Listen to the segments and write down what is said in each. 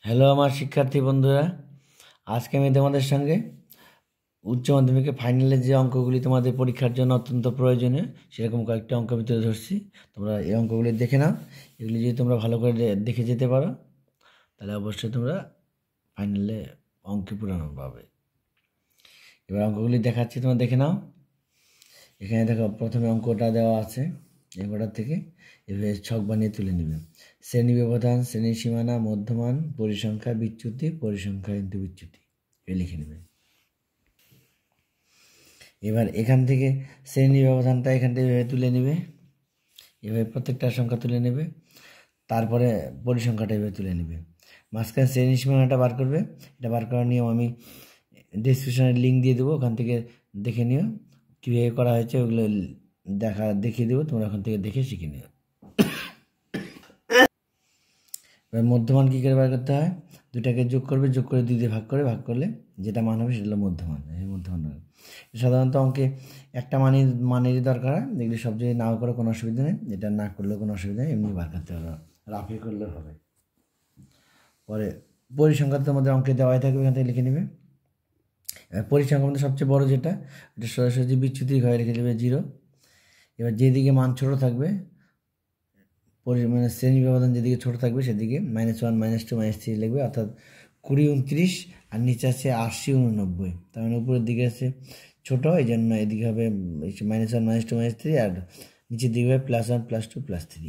Hello আমার শিক্ষার্থী বন্ধুরা, আজকে আমি তোমাদের সঙ্গে উচ্চ মাধ্যমিকে ফাইনালের যে অঙ্কগুলি তোমাদের পরীক্ষার জন্য অত্যন্ত প্রয়োজনীয় সেরকম কয়েকটা অঙ্ক আমি তুলে ধরছি। তোমরা এই অঙ্কগুলি দেখে নাও। এগুলি যদি তোমরা ভালো করে দেখে যেতে পারো তাহলে অবশ্যই তোমরা ফাইনালে অঙ্কে পুরানো পাবে। এবার অঙ্কগুলি দেখাচ্ছি, তোমরা দেখে নাও। এখানে দেখো, প্রথমে অঙ্কটা দেওয়া আছে, অঙ্কটার থেকে এভাবে ছক বানিয়ে তুলে নেবে। শ্রেণী ব্যবধান, শ্রেণীর সীমানা, মধ্যমান, পরিসংখ্যা, বিচ্যুতি, পরিসংখ্যা ইন্টু বিচ্যুতি এ লিখে নেবে। এবার এখান থেকে শ্রেণী ব্যবধানটা এখান থেকে এভাবে তুলে নেবে, এভাবে প্রত্যেকটা সংখ্যা তুলে নেবে। তারপরে পরিসংখ্যাটা এভাবে তুলে নেবে। মাঝখানে শ্রেণী সীমানাটা বার করবে। এটা বার করার নিয়ম আমি ডিসক্রিপশনে লিঙ্ক দিয়ে দেবো, ওখান থেকে দেখে নিও কীভাবে করা হয়েছে। ওগুলো দেখিয়ে দেবো, তোমরা ওখান থেকে দেখে শিখে নিও। এবার মধ্যমান কী করে বার করতে হয়? দুটাকে যোগ করবে, যোগ করে 2 দিয়ে ভাগ করলে যেটা মান হবে সেটা হলো মধ্যমান। এই মধ্যমান হবে। সাধারণত অঙ্কে একটা মানেরই দরকার হয়। এগুলি সব যদি নাও করো কোনো অসুবিধা নেই, এটা না করলেও কোনো অসুবিধা নেই, এমনি বার করতে হবে, রাফি করলেও হবে। পরে পরিসংখ্যা তোমাদের অঙ্কে দেওয়াই থাকবে, এখান থেকে লিখে নেবে। পরিসংখ্যার মধ্যে সবচেয়ে বড় যেটা, এটা সোজাসুজি বিচ্যুতি ঘরে লিখে দেবে 0। এবার যেদিকে মান ছোট থাকবে, মানে শ্রেণী ব্যবধান যেদিকে ছোট থাকবে সেদিকে -1, -2, -3 লিখবে, অর্থাৎ 20, 29 আর নিচে আছে 80, 89। তার মানে উপরের দিকে আছে ছোট, এই জন্য এদিকে হবে -1, -2, -3, আর নিচের দিকে হবে +1, +2, +3।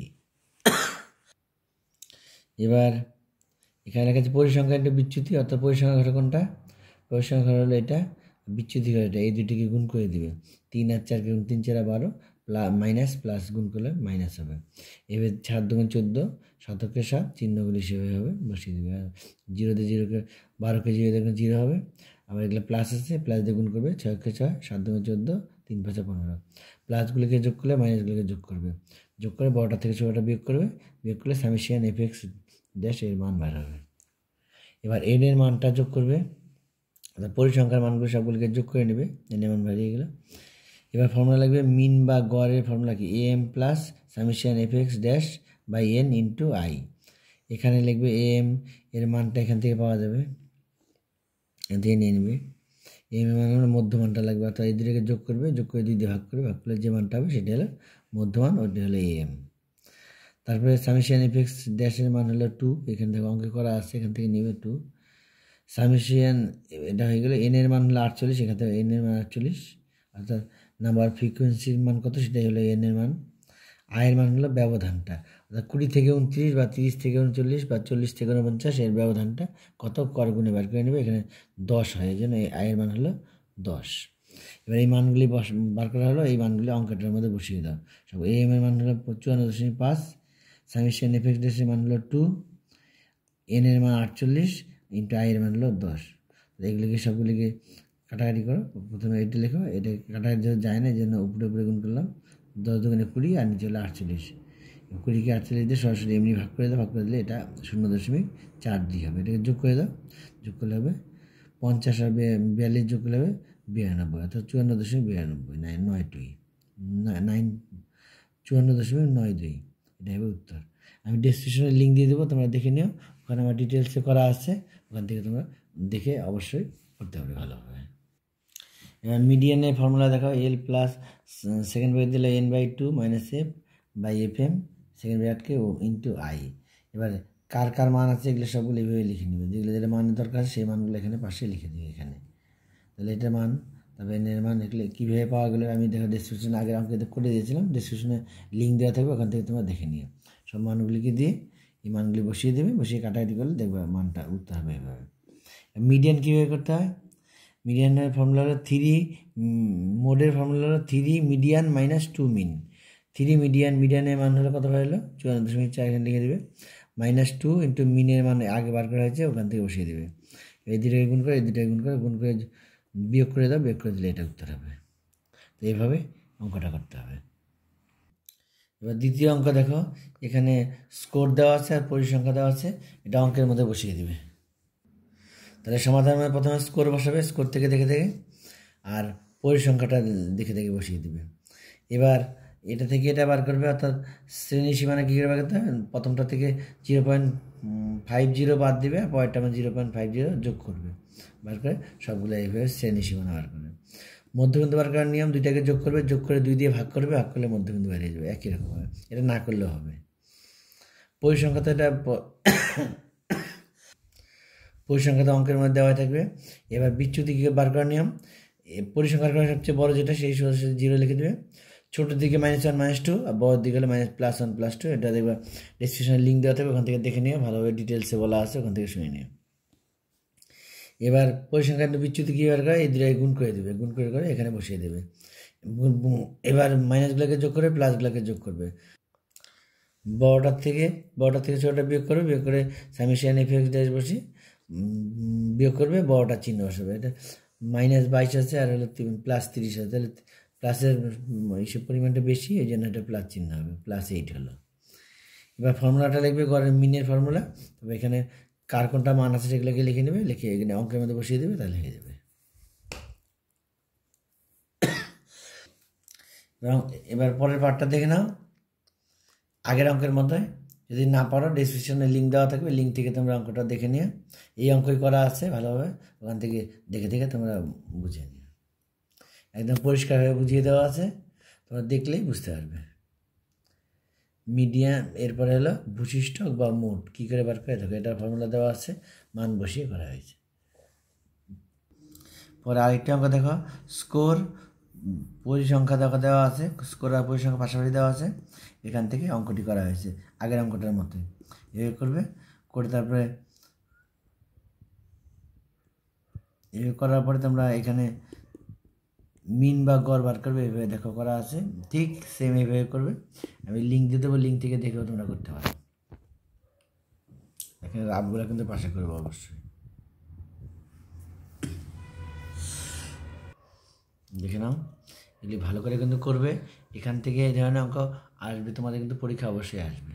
এবার এখানে লেখা আছে পরিসংখ্যা ইন্টু বিচ্যুতি, অর্থাৎ পরিসংখ্যা ঘরে কোনটা? পরিসংখ্যা হলো এটা, বিচ্যুতি ঘরে এটা। এই দুটিকে গুণ করে দিবে। 3 আর 4কে গুণ 3 4 12, মাইনাস প্লাস গুণ করলে মাইনাস হবে। এবার 7 2 14, 7কে 7, চিহ্নগুলি সেভাবে হবে, বসিয়ে দেবে। আর 0 দিয়ে 0কে 12কে 0 দিয়ে 0 হবে। আবার এগুলো প্লাস আছে, প্লাস দিয়ে গুণ করবে। 6কে 6, 7 2 14, 3 5 15। প্লাসগুলিকে যোগ করলে মাইনাসগুলিকে যোগ করবে, যোগ করে বড়টা থেকে ছোটোটা বিয়োগ করবে। বিয়োগ করলে সামেশিয়ান এফএক্স ড্যাশ এর মান বার হবে। এবার এন এর মানটা যোগ করবে, পরিসংখ্যার মানগুলো সবগুলিকে যোগ করে নেবে, এন এর মান বেরিয়ে গেল। এবার ফর্মুলা লাগবে মিন বা গড়ের ফর্মুলা কি? M plus summation FX dash by N into I. এখানে লিখবে এম এর মানটা এখান থেকে পাওয়া যাবে, এখান থেকে নিয়ে নেবে। এম এর মান হলো মধ্যমানটা লাগবে, অর্থাৎ এই দুটোকে যোগ করবে, যোগ করে 2 দিয়ে ভাগ করলে যে মানটা হবে সেটা হলো মধ্যমান, ওইটা হলো এম। তারপরে সামেশিয়ান এফএক্স ড্যাশের মান হলো 2, এখান থেকে অঙ্কে করা আছে, এখান থেকে নেবে 2। সামেশিয়ান এটা হয়ে গেলো, এন এর মান হলো 48, এখান থেকে এন এর মান 48, অর্থাৎ নাম্বার ফ্রিকোয়েন্সির মান কত সেটাই হলো এন এর মান। আয়ের মান হলো ব্যবধানটা, অর্থাৎ 20 থেকে 29 বা 30 থেকে 39 বা 40 থেকে 49 এর ব্যবধানটা কত করগুণে বার করে নেবে। এখানে 10 হয়, এই জন্য আয়ের মান হলো 10। এবার এই মানগুলি বার করা হলো, এই মানগুলি অঙ্কটার মধ্যে বসিয়ে দাও। সব এম এর মান হলো 54.5, সামেশিয়ান এফএক্স ড্যাশের মান হলো 2, এন এর মান 48 ইন্টু আই এর মান হলো 10। এগুলিকে সবগুলিকে কাটাকাটি করো। প্রথমে এটা লেখো, এটা কাটাকাটি যেহেতু যায় না এই জন্য উপরে উপরে গুণ করলাম। 10 দুগুণে 20 আর নিচে হলো 48। 20কে 48 দিয়ে সরাসরি এমনি ভাগ করে দাও, ভাগ করে দিলে এটা 0.42 হবে। এটাকে যোগ করে দাও, যোগ করলে হবে 50 আর 42 যোগ করলে হবে 92, অর্থাৎ 54.92, 54.92। এটা হবে উত্তর। আমি ডেসক্রিপশনে লিঙ্ক দিয়ে দেবো, তোমরা দেখে নিও, ওখানে আমার ডিটেলসে করা আছে, ওখান থেকে তোমরা দেখে অবশ্যই করতে হবে ভালোভাবে। এবার মিডিয়ানের ফর্মুলা দেখাও, এল প্লাস সেকেন্ড ব্র্যাকেট দিলে n/2 minus F by F M, second ব্র্যাকেটকে ও ইন্টু আই। এবার কার কার মান আছে এগুলো সবগুলো এইভাবে লিখে নেবে, যেগুলো যেটা মানের দরকার সেই মানগুলো এখানে পাশে লিখে দিবে এখানে। তাহলে এটা মান, তবে এন এর মান এগুলো কীভাবে পাওয়া গেলো আমি দেখো ডিসক্রিপশনে আগের অঙ্কে করে দিয়েছিলাম, ডিসক্রিপশনে লিঙ্ক দেওয়া থাকবে, ওখান থেকে তোমরা দেখে নিও। সব মানগুলিকে দিয়ে এই মানগুলি বসিয়ে দেবে, বসিয়ে কাটাকাটি করলে দেখবে মানটা উত্তর হবে এভাবে। মিডিয়ান কীভাবে করতে হয়? মিডিয়ানের ফর্মুলা হলো 3, মোডের ফর্মুলা হলো 3 মিডিয়ান মাইনাস 2 মিন। 3 মিডিয়ান, মিডিয়ানের মান হলো কত হলো 54.4, এখানে লিখে দেবে। -2 ইন্টু মিনের মান আগে বার করা হয়েছে, ওখান থেকে বসিয়ে দেবে। এই দুটোকে গুণ করে, এই দুটোকে গুণ করে বিয়োগ করে দাও, বিয়োগ করে দিলে এটা উত্তর হবে। তো এইভাবে অঙ্কটা করতে হবে। এবার দ্বিতীয় অঙ্ক দেখো, এখানে স্কোর দেওয়া আছে আর পরিসংখ্যা দেওয়া আছে, এটা অঙ্কের মধ্যে বসিয়ে দেবে। তাহলে সমাধানে প্রথমে স্কোর বসাবে, স্কোর থেকে দেখে দেখে, আর পরিসংখ্যাটা দেখে দেখে বসিয়ে দেবে। এবার এটা থেকে এটা বার করবে, অর্থাৎ শ্রেণী সীমানা কী করে বার করতে হবে? প্রথমটা থেকে 50 বাদ দিবে, আর পরেরটা আমার 0.50 যোগ করবে, বার করে সবগুলো এইভাবে শ্রেণী সীমানা বার করবে। মধ্যবিন্দু বার করার নিয়ম, দুইটাকে যোগ করবে, যোগ করে 2 দিয়ে ভাগ করবে, ভাগ করলে মধ্যবিন্দু বেরিয়ে যাবে, একই রকমভাবে। এটা না করলেও হবে। পরিসংখ্যা তো এটা পরিসংখ্যা তো অঙ্কের মধ্যে দেওয়া থাকবে। এবার বিচ্যুতিকে বার করার নিয়ম, পরিসংখ্যার কারণে সবচেয়ে বড় যেটা সেই 0 লিখে দেবে, ছোটোর দিকে -1 -2, আর বড়োর দিকে হলে +1 +2। এটা দেখবে ডিসক্রিপশনে লিঙ্ক দেওয়া থাকবে, ওখান থেকে দেখে নিও, ভালোভাবে ডিটেলসে বলা আছে, ওখান থেকে শুনে নিও। এবার পরিসংখ্যার বিচ্যুতি কী বার করে, এই দুটাকে গুণ করে দেবে, গুণ করে করে এখানে বসিয়ে দেবে। এবার মাইনাসগুলোকে যোগ করে প্লাসগুলোকে যোগ করবে, বড়টার থেকে ছোটোটা বিয়োগ করবে, বিয়োগ করে সামেশন এফএক্স ড্যাশ বসে বিয়োগ করবে, বড়টার চিহ্ন বসাবে। এটা -22 আছে, আর হলো +30 আছে, তাহলে প্লাসের এইসব পরিমাণটা বেশি, এই জন্য এটা প্লাস চিহ্ন হবে, +8 হলো। এবার ফর্মুলাটা লিখবে, গড়ের মিনের ফর্মুলা। তবে এখানে কার কোনটা মান আছে সেগুলোকে লিখে নেবে, লিখে এখানে অঙ্কের মধ্যে বসিয়ে দেবে, তাহলে হয়ে যাবে। এবার পরের পার্টটা দেখে নাও, আগের অঙ্কের মধ্যে। যদি না পারো ডিসক্রিপশনে লিঙ্ক দেওয়া থাকবে, লিঙ্ক থেকে তোমরা অঙ্কটা দেখে নিও। এই অঙ্কই করা আছে ভালোভাবে, ওখান থেকে দেখে দেখে তোমরা বুঝে নিও। একদম পরিষ্কারভাবে বুঝিয়ে দেওয়া আছে, তোমরা দেখলেই বুঝতে পারবে। মিডিয়ান, এরপরে হলো ভূশিষ্ঠক বা মোট কী করে বার করে থাকো, এটার ফর্মুলা দেওয়া আছে, মান বসিয়ে করা হয়েছে। পরে আরেকটা অঙ্ক দেখো, স্কোর পরিসংখ্যা দেওয়া আছে, স্কোর আর পরিসংখ্যা পাশাপাশি দেওয়া আছে, এখান থেকে অঙ্কটি করা হয়েছে আগের অঙ্কটার মতোই। এভাবে করবে, করে তারপরে এভাবে করার পরে তোমরা এখানে মিন বা গড় বার করবে, এভাবে দেখো করা আছে, ঠিক সেম এভাবে করবে। আমি লিঙ্ক দিয়ে দেবো, লিঙ্ক থেকে দেখেও তোমরা করতে পারো। এখানে রাফগুলো কিন্তু পাশে করবো অবশ্যই, দেখে নাও। এগুলি ভালো করে কিন্তু করবে, এখান থেকে এই ধরনের অঙ্ক আসবে, তোমাদের কিন্তু পরীক্ষা অবশ্যই আসবে।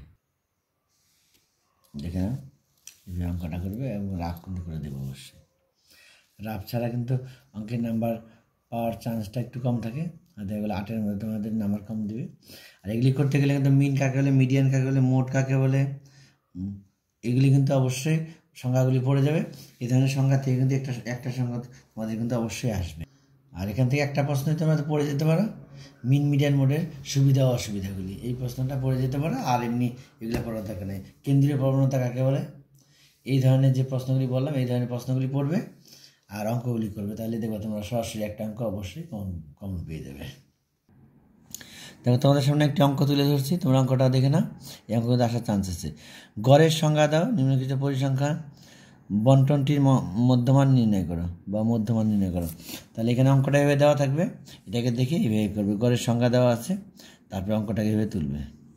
দেখে নাও, এই অঙ্কটা করবে এবং রাফ কিন্তু করে দেবো অবশ্যই। রাফ ছাড়া কিন্তু অঙ্কের নাম্বার পাওয়ার চান্সটা একটু কম থাকে, আর দেখা গেলো 8-এর মধ্যে তোমাদের নাম্বার কম দেবে। আর এগুলি করতে গেলে কিন্তু মিন কাকে বলে, মিডিয়ান কাকে বলে, মোট কাকে বলে, এগুলি কিন্তু অবশ্যই সংজ্ঞাগুলি পড়ে যাবে। এই ধরনের সংজ্ঞা থেকে কিন্তু একটা সংজ্ঞা তোমাদের কিন্তু অবশ্যই আসবে। আর এখান থেকে একটা প্রশ্ন তোমরা পড়ে যেতে পারো, মিন মিডিয়ান মোডের সুবিধা ও অসুবিধাগুলি, এই প্রশ্নটা পড়ে যেতে পারো। আর এমনি এগুলো পড়ার দরকার নেই। কেন্দ্রীয় প্রবণতা কাকে বলে, এই ধরনের যে প্রশ্নগুলি বললাম, এই ধরনের প্রশ্নগুলি পড়বে আর অঙ্কগুলি করবে, তাহলে দেখবে তোমরা সরাসরি একটা অঙ্ক অবশ্যই কমন পেয়ে যাবে। দেখো তোমাদের সামনে একটি অঙ্ক তুলে ধরছি, তোমরা অঙ্কটা দেখে নাও। এই অঙ্কতে আসার চান্স আছে। গড়ের সংজ্ঞা দাও, নিম্নলিখিত পরিসংখ্যা বন্টনটির মধ্যমান নির্ণয় করো বা মধ্যমান নির্ণয় করো। তাহলে এখানে অঙ্কটা এভাবে দেওয়া থাকবে, এটাকে দেখে এভাবে করবে। গড়ের সংজ্ঞা দেওয়া আছে, তারপরে অঙ্কটাকে এভাবে তুলবে,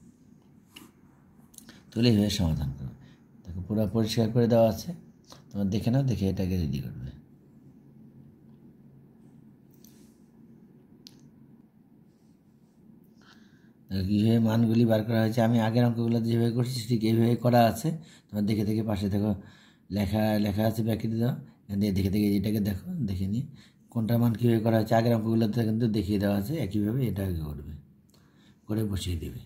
তুলে এভাবে সমাধান করবে। দেখো পুরো পরিষ্কার করে দেওয়া আছে, তোমরা দেখে নাও, দেখে এটাকে রেডি করবে। কীভাবে মানগুলি বার করা হয়েছে, আমি আগের অঙ্কগুলো যেভাবে করছি ঠিক এইভাবে করা আছে, তোমার দেখে দেখে পাশে দেখো লেখা আছে, ব্যাকেট দাও, দিয়ে দেখে দেখে এটাকে দেখো, দেখে নিয়ে কোনটা মান কীভাবে করা হয়েছে আগের অঙ্কগুলোতে কিন্তু দেখিয়ে দেওয়া আছে, একইভাবে এটাকে করবে, করে বসিয়ে দেবে।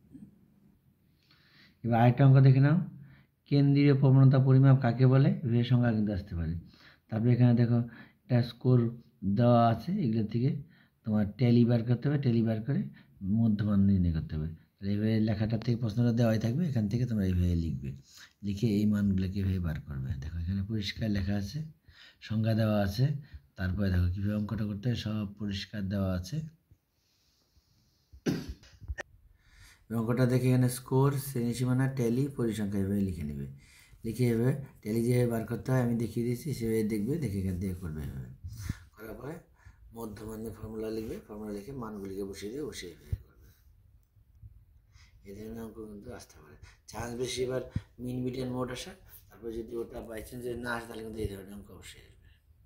এবার আরেকটা অঙ্ক দেখে নাও, কেন্দ্রীয় প্রবণতা পরিমাপ কাকে বলে, এভাবে সংজ্ঞা কিন্তু আসতে পারে। তারপরে এখানে দেখো একটা স্কোর দেওয়া আছে, এগুলোর থেকে তোমার ট্যালি বার করতে হবে, ট্যালি বার করে মধ্যমান নির্ণয় করতে হবে। এইভাবে লেখাটার থেকে প্রশ্নটা দেওয়াই থাকবে, এখান থেকে তোমরা এইভাবে লিখবে, লিখে এই মানগুলোকে এভাবে বার করবে। দেখো এখানে পরিষ্কার লেখা আছে, সংজ্ঞা দেওয়া আছে, তারপরে দেখো কীভাবে অঙ্কটা করতে হয় সব পরিষ্কার দেওয়া আছে। অঙ্কটা দেখে এখানে স্কোর, শ্রেণী সীমানা, ট্যালি, পরিসংখ্যা এভাবে লিখে নেবে, লিখে এভাবে ট্যালি যেভাবে বার করতে হয় আমি দেখিয়ে দিয়েছি, সেভাবে দেখবে, দেখে এখান থেকে করবে। এভাবে করার পরে মধ্যমানের ফর্মুলা লিখবে, ফর্মুলা লিখে মানগুলিকে বসিয়ে দিয়ে বসিয়ে এভাবে করবে। এই ধরনের অঙ্ক কিন্তু আসতে পারে, চান্স বেশি এবার মিন মিডিয়ান মোড আসা। তারপরে যদি ওটা বাই চান্স না আসে, তাহলে কিন্তু এই ধরনের অঙ্ক অবশ্যই আসবে।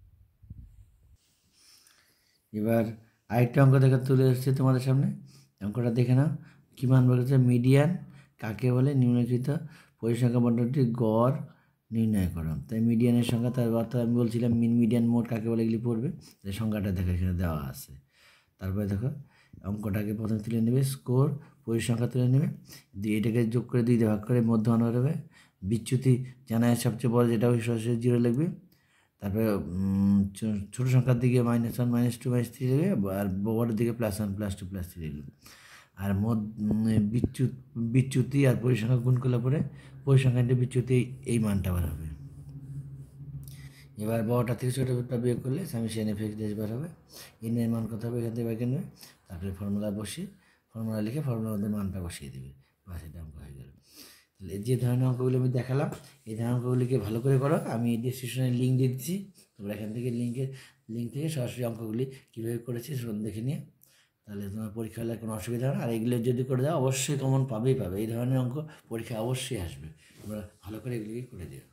এবার আরেকটা অঙ্ক দেখা তুলে এসেছে তোমাদের সামনে, অঙ্কটা দেখে নাও। কী মান বলেছে, মিডিয়ান কাকে বলে, নিম্নলিখিত পরিসংখ্যা বন্টনটির গড় নির্ণয় করো। তাই মিডিয়ানের সংখ্যা, তার অর্থাৎ আমি বলছিলাম মিন মিডিয়ান মোড কাকে বলে, এগুলি পড়বে, তাই সংখ্যাটা দেখো এখানে দেওয়া আছে। তারপরে দেখো অঙ্কটাকে প্রথমে তুলে নেবে, স্কোর পরিসংখ্যা তুলে নেবে, দিয়ে এটাকে যোগ করে 2 দিয়ে ভাগ করে মধ্যমান বেরোবে, বিচ্যুতি জানা সবচেয়ে বড় যেটা ওই সরাসরি 0 লিখবে। তারপরে ছোটো সংখ্যার দিকে -1 -2 -3 লিখবে, আর বড়োর দিকে +1 +2 +3 লিখবে। আর বিচ্যুতি আর পরিসংখ্যা গুণ করলে পরে পরিসংখ্যানটি বিচ্যুতি এই মানটা বার হবে। এবার বড়টা থেকে ছোটোটা বিয়োগ করলে সামেশন এফএক্স ড্যাশ বার হবে। এর মান কত হবে এখান থেকে বের করবে, তারপরে ফর্মুলা বসিয়ে ফর্মুলা লিখে ফর্মুলার মধ্যে মানটা বসিয়ে দেবে, বাস এটা অঙ্ক হয়ে গেল। তাহলে যে ধরনের অঙ্কগুলো আমি দেখালাম এই ধরনের অঙ্কগুলিকে ভালো করে করো। আমি ডিসক্রিপশনে লিঙ্ক দিয়ে দিচ্ছি, তোমরা এখান থেকে লিঙ্ক থেকে সরাসরি অঙ্কগুলি কীভাবে করেছি সেটা দেখে নিয়ে, তাহলে তোমার পরীক্ষা হলে কোনো অসুবিধা হবে না। আর এগুলো যদি করে দাও অবশ্যই কমন পাবে। এই ধরনের অঙ্ক পরীক্ষা অবশ্যই আসবে, তোমরা ভালো করে এগুলিকে করে দিও।